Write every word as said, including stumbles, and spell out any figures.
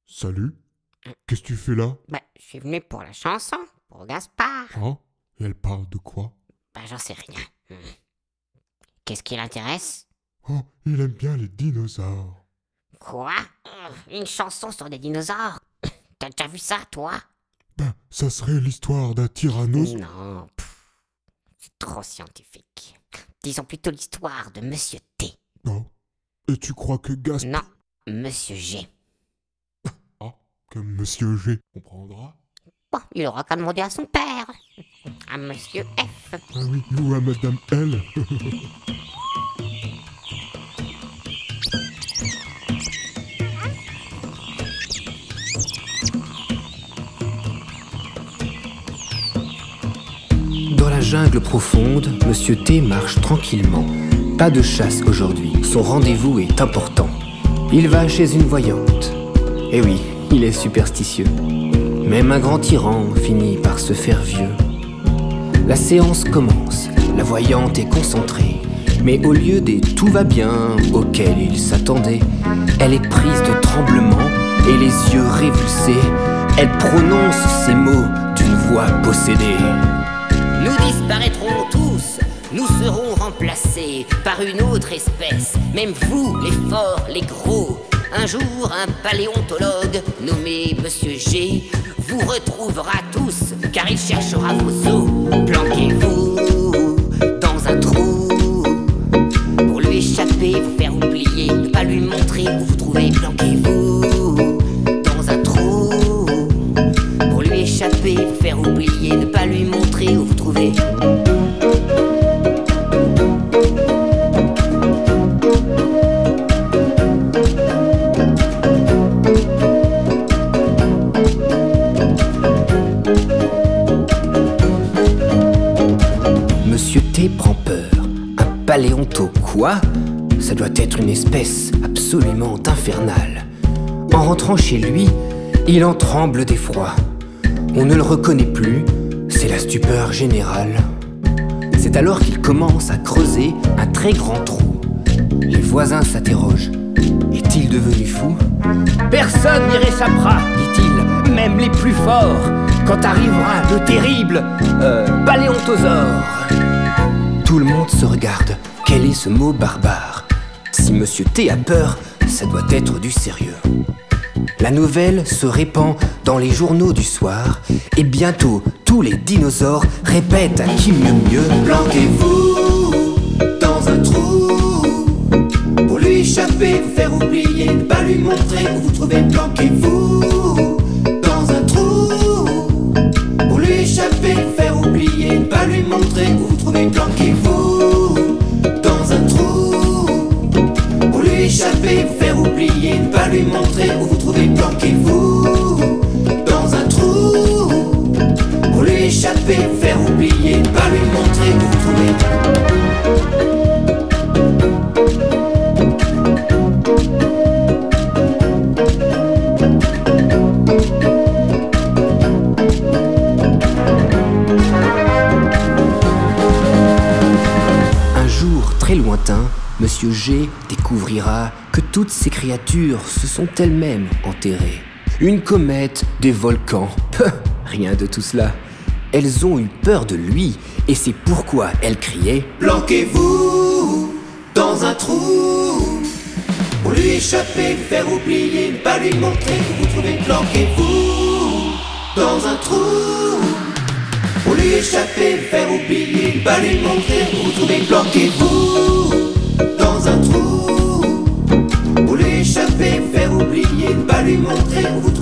Salut, qu'est-ce que tu fais là? Bah, je suis venu pour la chanson, pour Gaspard. Hein? Et elle parle de quoi? Bah, j'en sais rien. Hmm. Qu'est-ce qui l'intéresse? Oh, il aime bien les dinosaures. Quoi? Une chanson sur des dinosaures? T'as déjà vu ça, toi? Ben, ça serait l'histoire d'un tyrannos... Non, pff, c'est trop scientifique. Disons plutôt l'histoire de Monsieur T. Non. Et tu crois que Gaspard... Non, Monsieur G. Ah, comme Monsieur G comprendra? Bon, il aura qu'à demander à son père. À Monsieur F. Ah oui, ou à Madame L. Dans la jungle profonde, Monsieur T marche tranquillement. Pas de chasse aujourd'hui, son rendez-vous est important. Il va chez une voyante. Eh oui, il est superstitieux. Même un grand tyran finit par se faire vieux. La séance commence, la voyante est concentrée. Mais au lieu des « tout va bien » auxquels il s'attendait, elle est prise de tremblement et les yeux révulsés. Elle prononce ces mots d'une voix possédée. Nous disparaîtrons tous, nous serons remplacés par une autre espèce. Même vous, les forts, les gros. Un jour, un paléontologue nommé Monsieur G vous retrouvera tous, car il cherchera vos os. Planquez-vous dans un trou pour lui échapper, vous faire oublier, ne pas lui montrer où vous trouvez. Planquez-vous dans un trou pour lui échapper, vous faire oublier, ne pas lui montrer où vous trouvez. Monsieur T prend peur. Un paléonto quoi? Ça doit être une espèce absolument infernale. En rentrant chez lui, il en tremble d'effroi. On ne le reconnaît plus, c'est la stupeur générale. C'est alors qu'il commence à creuser un très grand trou. Les voisins s'interrogent. Est-il devenu fou? Personne n'y réchappera, dit-il, même les plus forts, quand arrivera le terrible euh, paléontosaure. Tout le monde se regarde. Quel est ce mot barbare? Si Monsieur T a peur, ça doit être du sérieux. La nouvelle se répand dans les journaux du soir, et bientôt tous les dinosaures répètent à qui mieux mieux. Planquez-vous dans un trou pour lui échapper, vous faire oublier, ne pas lui montrer où vous trouvez. Planquez-vous dans un trou pour lui échapper, vous faire oublier, ne pas lui montrer où vous trouvez. Planquez-vous dans un trou pour lui échapper, vous faire oublier, ne pas lui montrer où vous trouvez. Planquez-vous dans un trou pour lui échapper, vous faire oublier, ne pas lui montrer où vous trouvez. Un jour très lointain, Monsieur G découvrira que toutes ces créatures se sont elles-mêmes enterrées. Une comète, des volcans, peu, rien de tout cela. Elles ont eu peur de lui, et c'est pourquoi elles criaient « Planquez-vous dans un trou pour lui échapper, vous faire oublier, ne pas lui montrer où vous trouvez. Planquez-vous dans un trou pour lui échapper, vous faire oublier, ne pas lui montrer où vous trouvez. Planquez-vous dans un trou pour lui échapper, vous faire oublier, ne pas lui montrer où vous trouvez.